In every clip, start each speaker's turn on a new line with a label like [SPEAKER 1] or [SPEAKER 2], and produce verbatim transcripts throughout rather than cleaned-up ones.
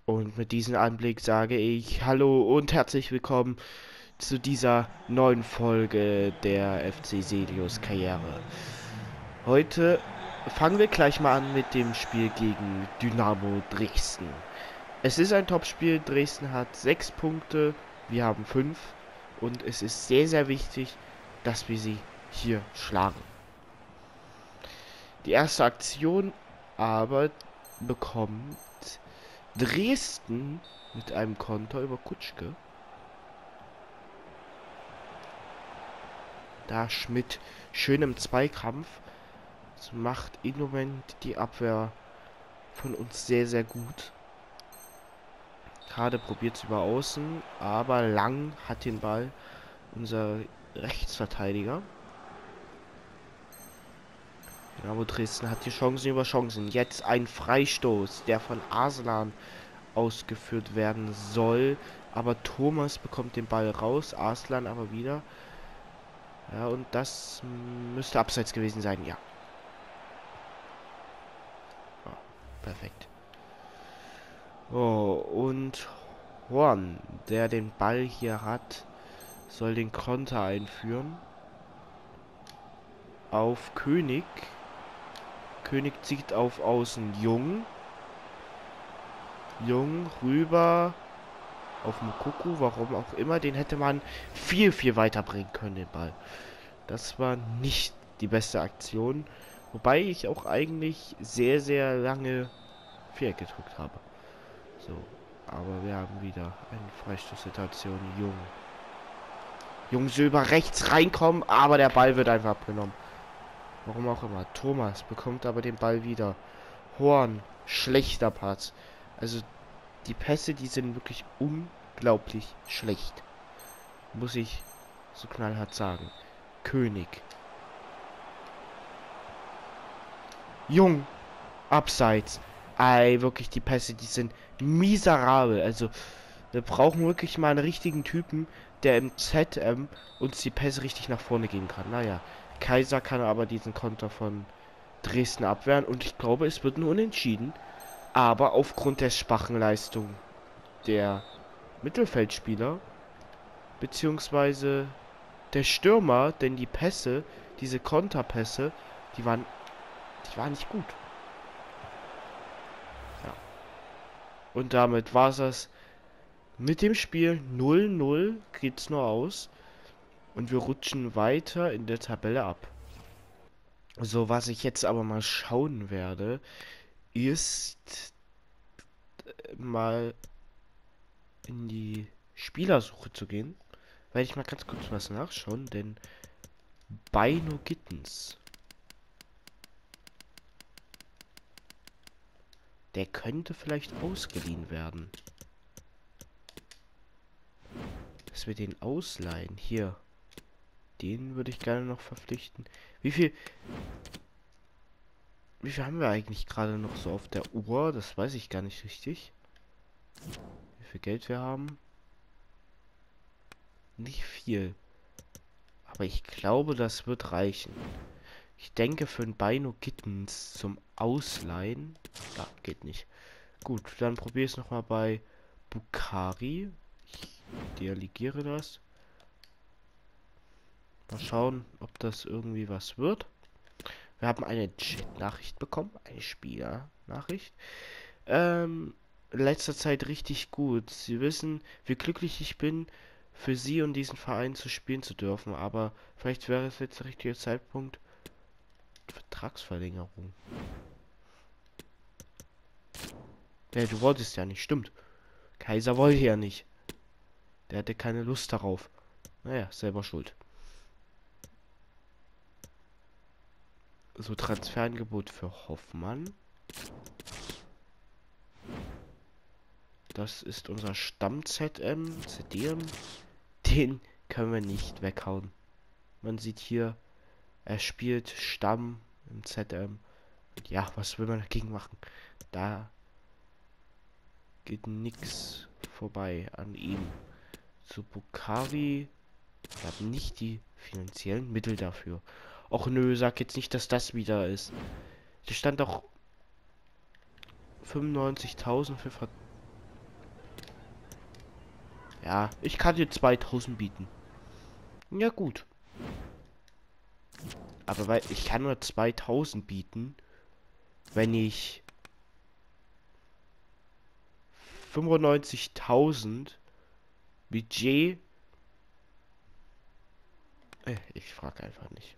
[SPEAKER 1] Und mit diesem Anblick sage ich Hallo und herzlich willkommen zu dieser neuen Folge der F C Selius Karriere. Heute fangen wir gleich mal an mit dem Spiel gegen Dynamo Dresden. Es ist ein Topspiel. Dresden hat sechs Punkte, wir haben fünf und es ist sehr, sehr wichtig, dass wir sie hier schlagen. Die erste Aktion aber bekommt Dresden mit einem Konter über Kutschke. Da Schmidt schön im Zweikampf. Das macht im Moment die Abwehr von uns sehr, sehr gut. Gerade probiert es über außen, aber Lang hat den Ball, unser Rechtsverteidiger. Dynamo Dresden hat die Chancen über Chancen. Jetzt ein Freistoß, der von Arslan ausgeführt werden soll. Aber Thomas bekommt den Ball raus, Arslan aber wieder. Ja, und das müsste abseits gewesen sein, ja. Oh, perfekt. Oh, und Horn, der den Ball hier hat, soll den Konter einführen. Auf König. König zieht auf Außen Jung. Jung rüber auf Mukoko, warum auch immer. Den hätte man viel, viel weiter bringen können, den Ball. Das war nicht die beste Aktion. Wobei ich auch eigentlich sehr, sehr lange Viereck gedrückt habe. So, aber wir haben wieder eine Freistoßsituation. Jung. Jung soll über rechts reinkommen, aber der Ball wird einfach abgenommen. Warum auch immer. Thomas bekommt aber den Ball wieder. Horn, schlechter Pass. Also die Pässe, die sind wirklich unglaublich schlecht. Muss ich so knallhart sagen. König. Jung. Abseits. Ey, wirklich die Pässe, die sind miserabel. Also wir brauchen wirklich mal einen richtigen Typen, der im Z M uns die Pässe richtig nach vorne gehen kann. Naja, Kaiser kann aber diesen Konter von Dresden abwehren und ich glaube, es wird nur unentschieden. Aber aufgrund der schwachen Leistung der Mittelfeldspieler, beziehungsweise der Stürmer, denn die Pässe, diese Konterpässe, die waren, die waren nicht gut. Ja. Und damit war es das mit dem Spiel. Null null geht's nur aus. Und wir rutschen weiter in der Tabelle ab. So, was ich jetzt aber mal schauen werde, ist mal in die Spielersuche zu gehen. Werde ich mal ganz kurz was nachschauen, denn Beino Gittens, der könnte vielleicht ausgeliehen werden. Dass wir den ausleihen. Hier. Den würde ich gerne noch verpflichten. Wie viel... Wie viel haben wir eigentlich gerade noch so auf der Uhr? Das weiß ich gar nicht richtig. Wie viel Geld wir haben? Nicht viel. Aber ich glaube, das wird reichen. Ich denke, für ein Beino Gittens zum Ausleihen... Ja, geht nicht. Gut, dann probiere es nochmal bei Bukari. Ich delegiere das. Mal schauen, ob das irgendwie was wird. Wir haben eine Chat-Nachricht bekommen. Eine Spieler-Nachricht. Ähm, in letzter Zeit richtig gut. Sie wissen, wie glücklich ich bin, für Sie und diesen Verein zu spielen zu dürfen. Aber vielleicht wäre es jetzt der richtige Zeitpunkt. Vertragsverlängerung. Ja, du wolltest ja nicht. Stimmt. Kaiser wollte ja nicht. Der hatte keine Lust darauf. Naja, selber schuld. So, Transferangebot für Hoffmann. Das ist unser Stamm-Z M, Z D M. Den können wir nicht weghauen. Man sieht hier, er spielt Stamm im Z M. Und ja, was will man dagegen machen? Da geht nichts vorbei an ihm. Zu Bukari. Wir haben nicht die finanziellen Mittel dafür. Och nö, sag jetzt nicht, dass das wieder ist. Da stand auch fünfundneunzigtausend für Ver Ja, ich kann dir zweitausend bieten. Ja, gut. Aber weil ich kann nur zweitausend bieten, wenn ich fünfundneunzigtausend Budget... Äh, ich frage einfach nicht.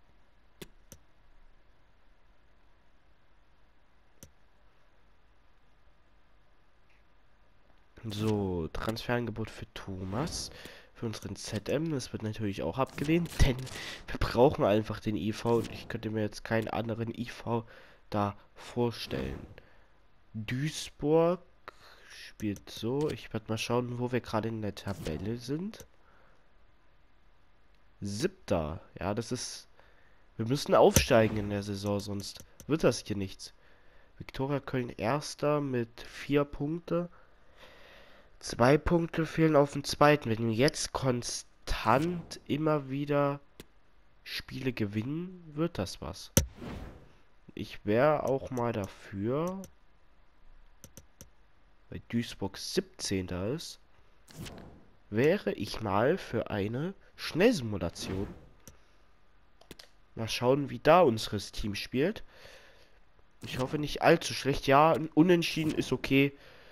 [SPEAKER 1] So, Transferangebot für Thomas. Für unseren Z M. Das wird natürlich auch abgelehnt, denn wir brauchen einfach den I V und ich könnte mir jetzt keinen anderen I V da vorstellen. Duisburg spielt so. Ich werde mal schauen, wo wir gerade in der Tabelle sind. Siebter. Ja, das ist... Wir müssen aufsteigen in der Saison, sonst wird das hier nichts. Viktoria Köln Erster mit vier Punkte. Zwei Punkte fehlen auf dem zweiten. Wenn wir jetzt konstant immer wieder Spiele gewinnen, wird das was. Ich wäre auch mal dafür, weil Duisburg siebzehnter ist, wäre ich mal für eine Schnellsimulation. Mal schauen, wie da unseres Team spielt. Ich hoffe nicht allzu schlecht. Ja, ein Unentschieden ist okay.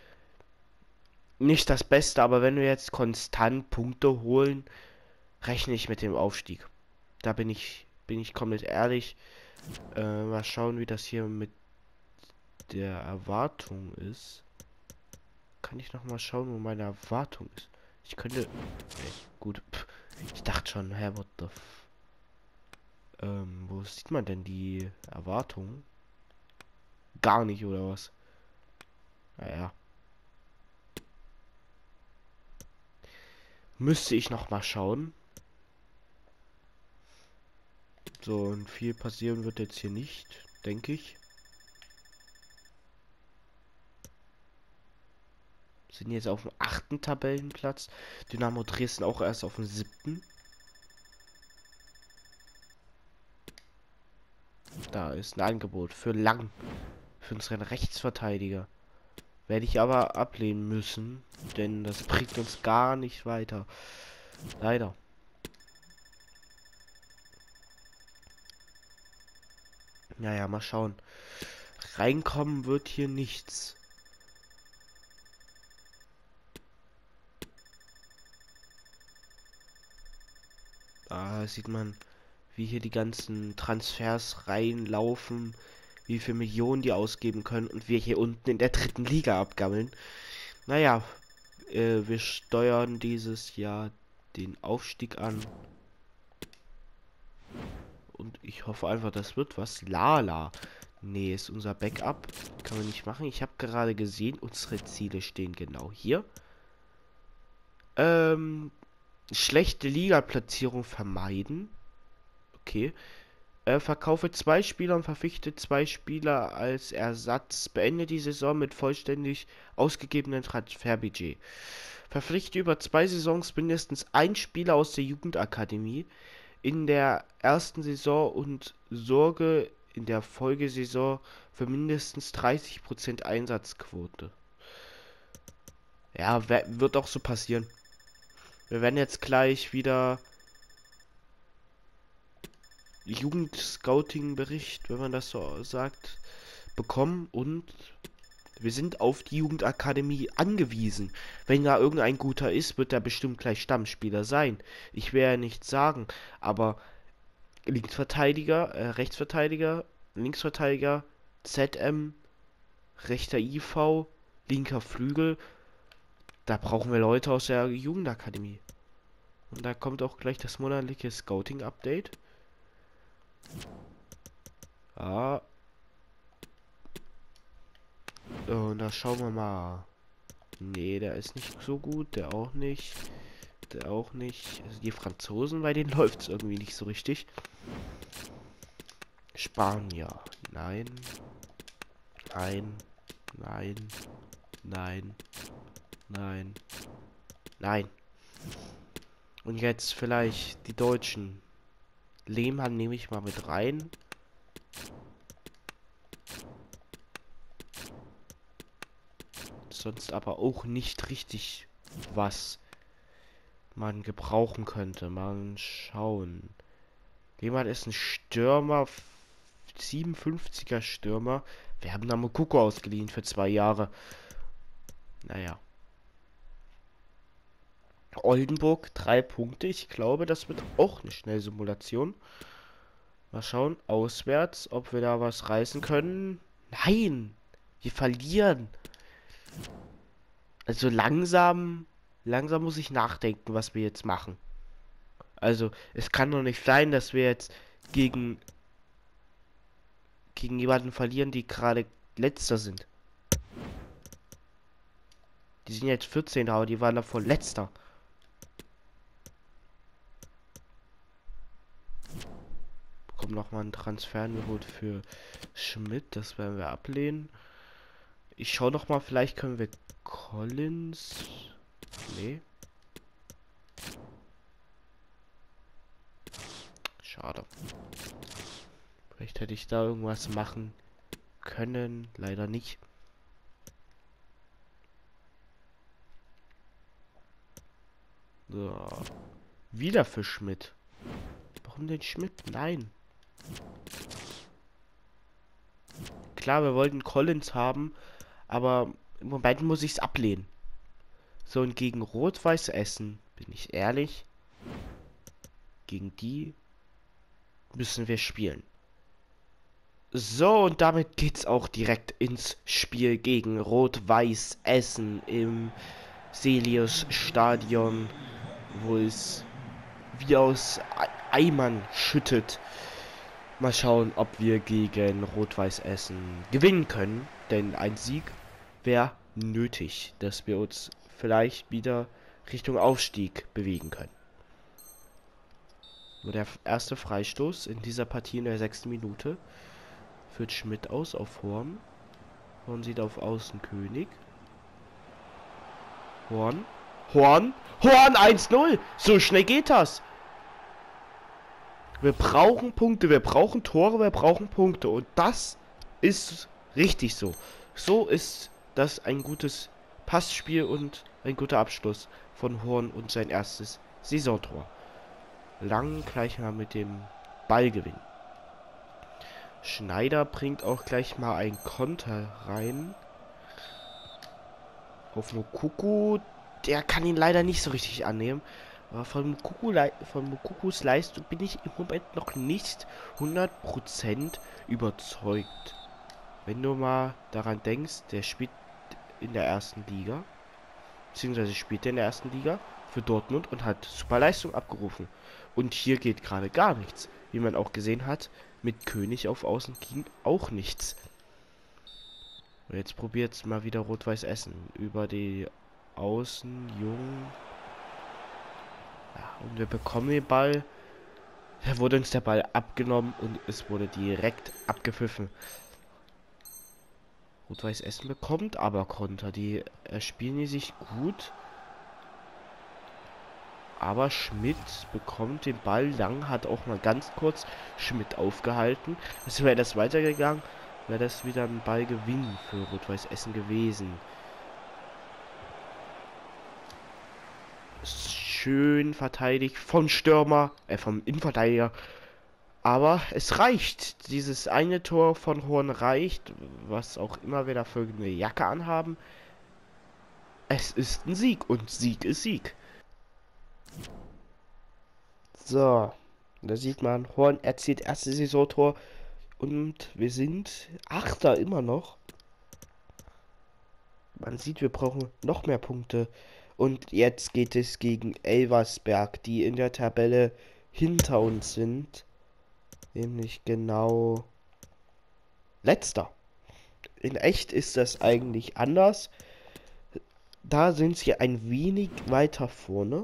[SPEAKER 1] Nicht das Beste, aber wenn wir jetzt konstant Punkte holen, rechne ich mit dem Aufstieg. Da bin ich, bin ich komplett ehrlich. Äh, mal schauen, wie das hier mit der Erwartung ist. Kann ich noch mal schauen, wo meine Erwartung ist? Ich könnte... Nee, gut. Pff, ich dachte schon, hä, what the f... Ähm, wo sieht man denn die Erwartung? Gar nicht, oder was? Naja. Müsste ich noch mal schauen. So, und viel passieren wird jetzt hier nicht, denke ich. Sind jetzt auf dem achten Tabellenplatz. Dynamo Dresden auch erst auf dem siebten. Da ist ein Angebot für Lang. Für unseren Rechtsverteidiger. Werde ich aber ablehnen müssen. Denn das bringt uns gar nicht weiter. Leider. Naja, mal schauen. Reinkommen wird hier nichts. Da sieht man, wie hier die ganzen Transfers reinlaufen, wie viele Millionen die ausgeben können und wir hier unten in der dritten Liga abgammeln. Naja, äh, wir steuern dieses Jahr den Aufstieg an. Und ich hoffe einfach, das wird was. Lala. Nee, ist unser Backup. Kann man nicht machen. Ich habe gerade gesehen, unsere Ziele stehen genau hier. Ähm, schlechte Liga-Platzierung vermeiden. Okay. Äh, verkaufe zwei Spieler und verpflichte zwei Spieler als Ersatz. Beende die Saison mit vollständig ausgegebenem Transferbudget. Verpflichte über zwei Saisons mindestens ein Spieler aus der Jugendakademie in der ersten Saison und sorge in der Folgesaison für mindestens dreißig Prozent Einsatzquote. Ja, wird auch so passieren. Wir werden jetzt gleich wieder Jugend-Scouting-Bericht, wenn man das so sagt, bekommen und wir sind auf die Jugendakademie angewiesen. Wenn da irgendein guter ist, wird er bestimmt gleich Stammspieler sein. Ich werde ja nichts sagen, aber Linksverteidiger, äh, Rechtsverteidiger, Linksverteidiger, Z M, rechter I V, linker Flügel, da brauchen wir Leute aus der Jugendakademie. Und da kommt auch gleich das monatliche Scouting-Update. Ja. Und da schauen wir mal. Nee, der ist nicht so gut. Der auch nicht. Der auch nicht. Also die Franzosen, bei denen läuft es irgendwie nicht so richtig. Spanier. Nein. Nein. Nein. Nein. Nein. Nein. Und jetzt vielleicht die Deutschen. Lehmann nehme ich mal mit rein. Sonst aber auch nicht richtig was. man gebrauchen könnte. Mal schauen. Jemand ist ein Stürmer, siebenundfünfziger Stürmer. Wir haben da Moukoko ausgeliehen für zwei Jahre. Naja. Oldenburg, drei Punkte. Ich glaube, das wird auch eine Schnellsimulation. Mal schauen, auswärts, ob wir da was reißen können. Nein! Wir verlieren. Also langsam, langsam muss ich nachdenken, was wir jetzt machen. Also, es kann doch nicht sein, dass wir jetzt gegen gegen jemanden verlieren, die gerade letzter sind. Die sind jetzt vierzehn, aber die waren davor letzter. Bekommen noch mal ein Transferangebot für Schmidt, das werden wir ablehnen. Ich schaue noch mal, vielleicht können wir Collins. Nee. Schade. Vielleicht hätte ich da irgendwas machen können. Leider nicht. So. Wieder für Schmidt. Warum denn Schmidt? Nein. Klar, wir wollten Collins haben, aber im Moment muss ich es ablehnen. So, und gegen Rot-Weiß Essen, bin ich ehrlich, gegen die müssen wir spielen. So, und damit geht's auch direkt ins Spiel gegen Rot-Weiß Essen im Selius Stadion, wo es wie aus Eimern schüttet. Mal schauen, ob wir gegen Rot-Weiß Essen gewinnen können, denn ein Sieg wäre nötig, dass wir uns vielleicht wieder Richtung Aufstieg bewegen können. Nur der erste Freistoß in dieser Partie in der sechsten Minute führt Schmidt aus auf Horn. Horn sieht auf Außen König. Horn. Horn. Horn eins null. So schnell geht das. Wir brauchen Punkte, wir brauchen Tore, wir brauchen Punkte. Und das ist richtig so. So ist das ein gutes Passspiel und ein guter Abschluss von Horn und sein erstes Saisontor. Lang gleich mal mit dem Ballgewinn. Schneider bringt auch gleich mal ein Konter rein. Auf Moukoko, der kann ihn leider nicht so richtig annehmen. Aber von, Moukoko, von Moukokos Leistung bin ich im Moment noch nicht hundert Prozent überzeugt. Wenn du mal daran denkst, der spielt in der ersten Liga. Beziehungsweise spielt er in der ersten Liga für Dortmund und hat super Leistung abgerufen. Und hier geht gerade gar nichts. Wie man auch gesehen hat, mit König auf Außen ging auch nichts. Und jetzt probiert es mal wieder Rot-Weiß Essen. Über die Außen, Jung. Ja, und wir bekommen den Ball. Da wurde uns der Ball abgenommen und es wurde direkt abgepfiffen. Rot-Weiß Essen bekommt aber Konter. Die äh, spielen die sich gut. Aber Schmidt bekommt den Ball. Lang hat auch mal ganz kurz Schmidt aufgehalten. Also wäre das weitergegangen, wäre das wieder ein Ballgewinn für Rot-Weiß Essen gewesen. Schön verteidigt von Stürmer, äh, vom Innenverteidiger. Aber es reicht. Dieses eine Tor von Horn reicht. Was auch immer wir da für eine Jacke anhaben. Es ist ein Sieg und Sieg ist Sieg. So, da sieht man, Horn erzielt erste Saisontor und wir sind Achter immer noch. Man sieht, wir brauchen noch mehr Punkte. Und jetzt geht es gegen Elversberg, die in der Tabelle hinter uns sind. Nämlich genau letzter. In echt ist das eigentlich anders. Da sind sie ein wenig weiter vorne.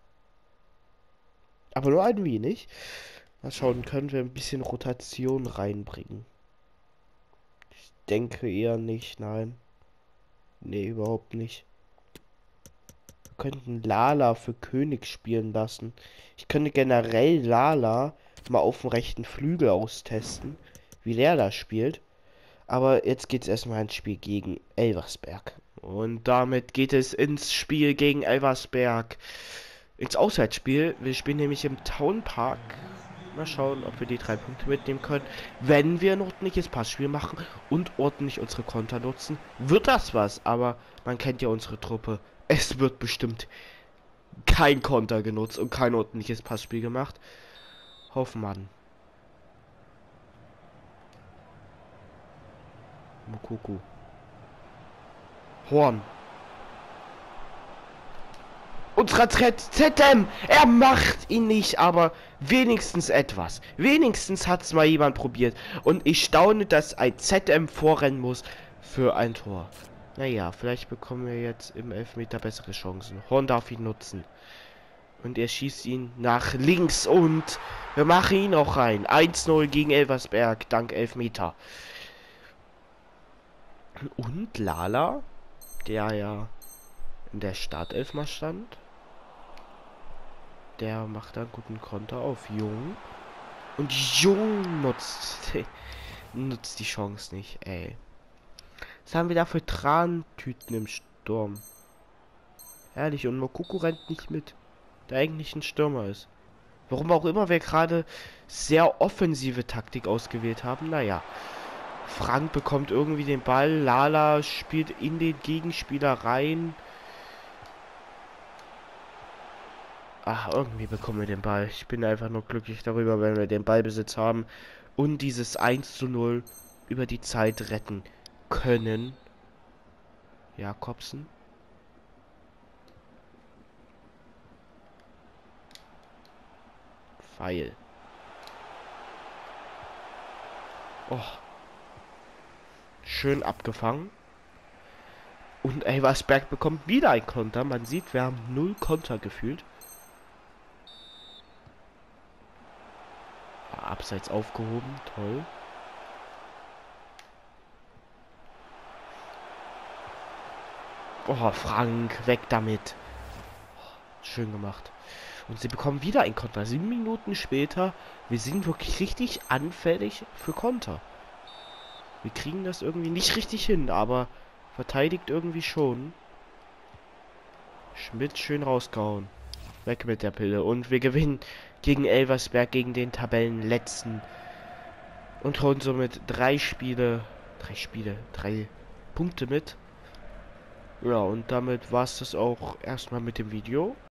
[SPEAKER 1] Aber nur ein wenig. Mal schauen, können wir ein bisschen Rotation reinbringen. Ich denke eher nicht, nein. Nee, überhaupt nicht. Wir könnten Lala für König spielen lassen. Ich könnte generell Lala mal auf dem rechten Flügel austesten, wie der da spielt. Aber jetzt geht es erstmal ins Spiel gegen Elversberg. Und damit geht es ins Spiel gegen Elversberg. ins Auswärtsspiel. Wir spielen nämlich im Town Park. Mal schauen, ob wir die drei Punkte mitnehmen können. Wenn wir ein ordentliches Passspiel machen und ordentlich unsere Konter nutzen, wird das was. Aber man kennt ja unsere Truppe. Es wird bestimmt kein Konter genutzt und kein ordentliches Passspiel gemacht. Hoffmann. Moukoko. Horn. Unser Z M, er macht ihn nicht, aber wenigstens etwas. Wenigstens hat es mal jemand probiert. Und ich staune, dass ein Z M vorrennen muss für ein Tor. Naja, vielleicht bekommen wir jetzt im Elfmeter bessere Chancen. Horn darf ihn nutzen. Und er schießt ihn nach links und wir machen ihn auch rein. eins null gegen Elversberg, dank Elfmeter. Und Lala, der ja in der Startelf mal stand, der macht da einen guten Konter auf Jung. Und Jung nutzt, nutzt die Chance nicht, ey. Was haben wir da für Trantüten im Sturm? Ehrlich, und Moukoko rennt nicht mit, der eigentlich ein Stürmer ist. Warum auch immer wir gerade sehr offensive Taktik ausgewählt haben, naja. Frank bekommt irgendwie den Ball, Lala spielt in den Gegenspieler rein. Ach, irgendwie bekommen wir den Ball. Ich bin einfach nur glücklich darüber, wenn wir den Ballbesitz haben und dieses eins zu null über die Zeit retten können. Jakobsen. Pfeil. Oh. Schön abgefangen. Und Elversberg bekommt wieder ein Konter. Man sieht, wir haben null Konter gefühlt. Abseits aufgehoben, toll. Oh, Frank, weg damit. Schön gemacht. Und sie bekommen wieder ein Konter. Sieben Minuten später. Wir sind wirklich richtig anfällig für Konter. Wir kriegen das irgendwie nicht richtig hin, aber verteidigt irgendwie schon. Schmidt schön rausgehauen. Weg mit der Pille. Und wir gewinnen gegen Elversberg, gegen den Tabellenletzten. Und holen somit drei Spiele, drei Spiele, drei Punkte mit. Ja, und damit war es das auch erstmal mit dem Video.